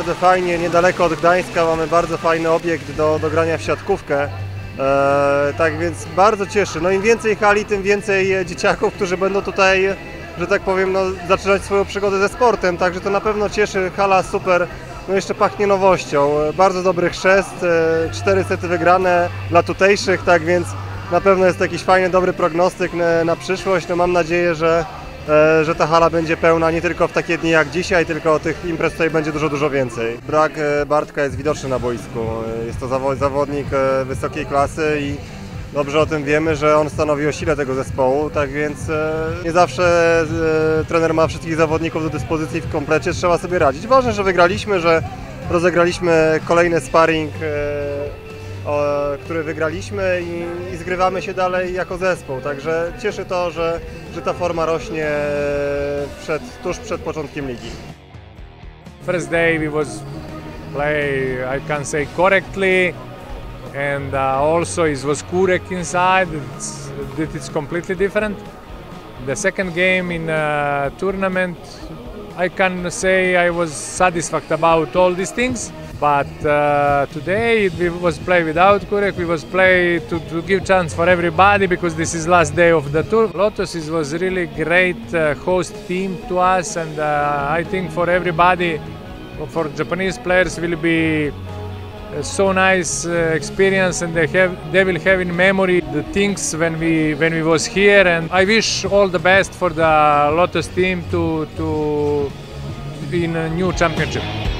bardzo fajnie, niedaleko od Gdańska mamy bardzo fajny obiekt do grania w siatkówkę. Tak więc bardzo cieszy. No im więcej hali, tym więcej dzieciaków, którzy będą tutaj, że tak powiem, no, zaczynać swoją przygodę ze sportem. Także to na pewno cieszy. Hala super. No jeszcze pachnie nowością. Bardzo dobry chrzest, 4 sety wygrane dla tutejszych, tak więc na pewno jest to jakiś fajny, dobry prognostyk na przyszłość. No mam nadzieję, że ta hala będzie pełna nie tylko w takie dni jak dzisiaj, tylko tych imprez tutaj będzie dużo więcej. Brak Bartka jest widoczny na boisku. Jest to zawodnik wysokiej klasy i dobrze o tym wiemy, że on stanowi o sile tego zespołu, tak więc nie zawsze trener ma wszystkich zawodników do dyspozycji w komplecie, trzeba sobie radzić. Ważne, że wygraliśmy, że rozegraliśmy kolejny sparring, który wygraliśmy i zgrywamy się dalej jako zespół, także cieszy to, że ta forma rośnie tuż przed początkiem ligi. First day we was play, I can say correctly, and also it was correct inside. It's completely different. The second game in tournament, I can say I was satisfied about all these things. But today we was play without Kurek. We was play to give chance for everybody because this is last day of the tour. Lotus was really great host team to us, and I think for everybody, for Japanese players, will be so nice experience, and they will have in memory the things when we was here. And I wish all the best for the Lotus team to in a new championship.